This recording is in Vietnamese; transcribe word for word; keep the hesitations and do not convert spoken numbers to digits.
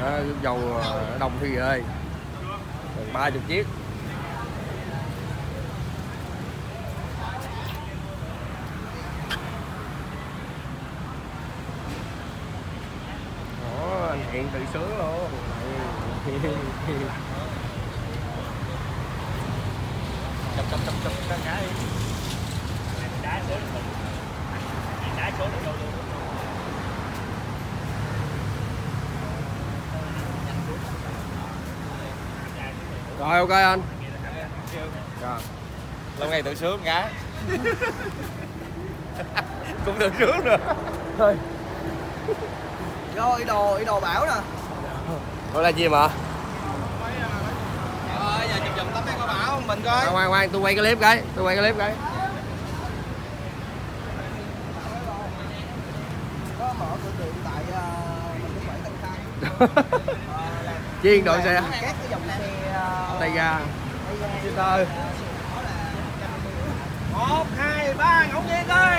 à, dầu đồng thì ơi gần ba chục chiếc. Đó, anh Hẹn tự sướng luôn. chụp chụp chụp chụp cái cái đá số đá số được đâu luôn. Rồi ok anh. Rồi. Lâu ngày tự sướng gái. Cũng tự sướng nữa. Thôi. Vô ý đồ, ý đồ bảo nè. Gọi là gì mà? Trời ơi, giờ chụp chụp tấm có bảo mình coi. À, khoan khoan, tôi quay cái clip cái, tôi quay cái clip cái. Có mở cửa tiệm tại mình cũng phải Tân Khai. Chuyên đội xe. Các cái dòng xe Tay ga. Shooter. một, hai, ba, ngẫu nhiên ơi.